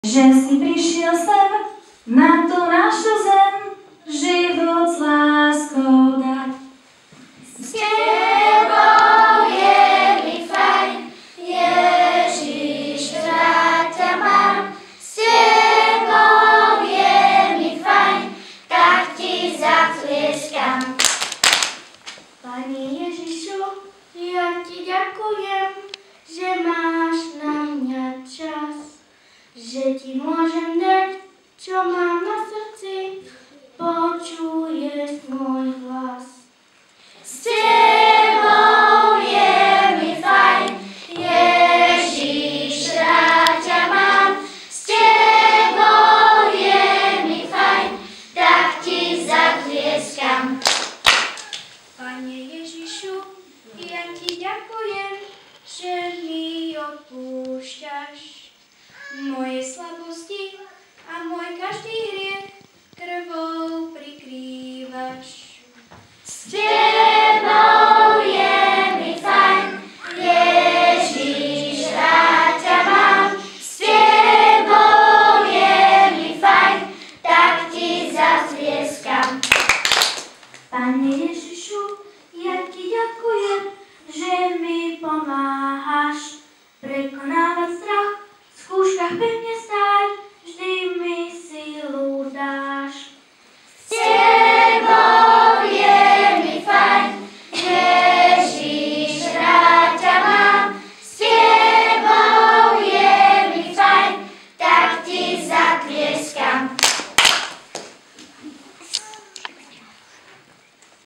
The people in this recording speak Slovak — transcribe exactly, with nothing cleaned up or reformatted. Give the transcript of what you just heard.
že si prišiel sem na tú našu zem, život s láskou dať. S tebou je mi fajn, Ježiš, rád ťa mám. S tebou je mi fajn, tak ti zatlieskam. Pane Ježišu, ja ti ďakujem, že máš na mňa čas, že ti môžem dať, čo mám na srdci, počuješ môj hlas. S tebou je mi fajn, Ježiš, rád ťa mám. S tebou je mi fajn, tak ti zatlieskam. Pane Ježišu, ja ti ďakujem, že mi odpúšťaš moje slabosti a môj každý hriech.